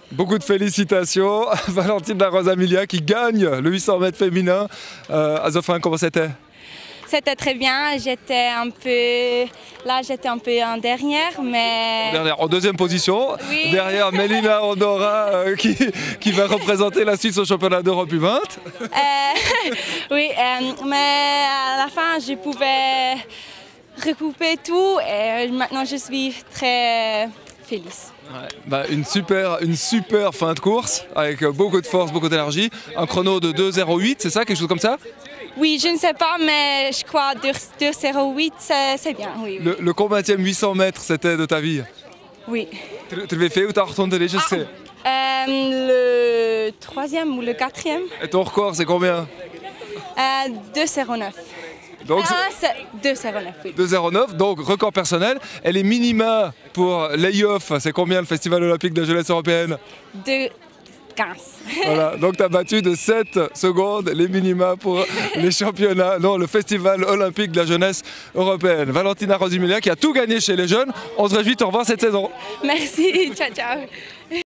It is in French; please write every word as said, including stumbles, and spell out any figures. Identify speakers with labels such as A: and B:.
A: Beaucoup de félicitations. Valentina Rosamilia qui gagne le huit cents mètres féminin. Euh, à Zofran, comment c'était?
B: C'était très bien, j'étais un peu, là j'étais un peu en dernière, mais...
A: Dernière, en deuxième position,
B: oui.
A: Derrière Melina Andorra euh, qui, qui va représenter la Suisse au championnat d'Europe U vingt.
B: Euh, oui, euh, mais à la fin je pouvais recouper tout et maintenant je suis très felice.
A: Ouais, bah une, super, une super fin de course avec beaucoup de force, beaucoup d'énergie. Un chrono de deux zéro huit, c'est ça, quelque chose comme ça?
B: Oui, je ne sais pas, mais je crois que deux zéro huit, c'est bien. Oui, oui.
A: Le, le combienième huit cents mètres, c'était de ta vie?
B: Oui.
A: Tu, tu l'avais fait ou t'as retourné, je sais?
B: Ah, euh, le troisième ou le quatrième.
A: Et ton record, c'est combien?
B: euh, deux zéro neuf.
A: Donc,
B: ah, deux zéro neuf, oui.
A: deux zéro neuf, donc record personnel. Et les minima pour l'A I O F, c'est combien le Festival Olympique de Jeunesse Européenne?
B: deux quinze.
A: Voilà, donc tu as battu de sept secondes les minima pour les championnats, non, le Festival Olympique de la Jeunesse Européenne. Valentina Rosamilia qui a tout gagné chez les jeunes. On se réjouit de te revoir cette saison.
B: Merci, ciao ciao.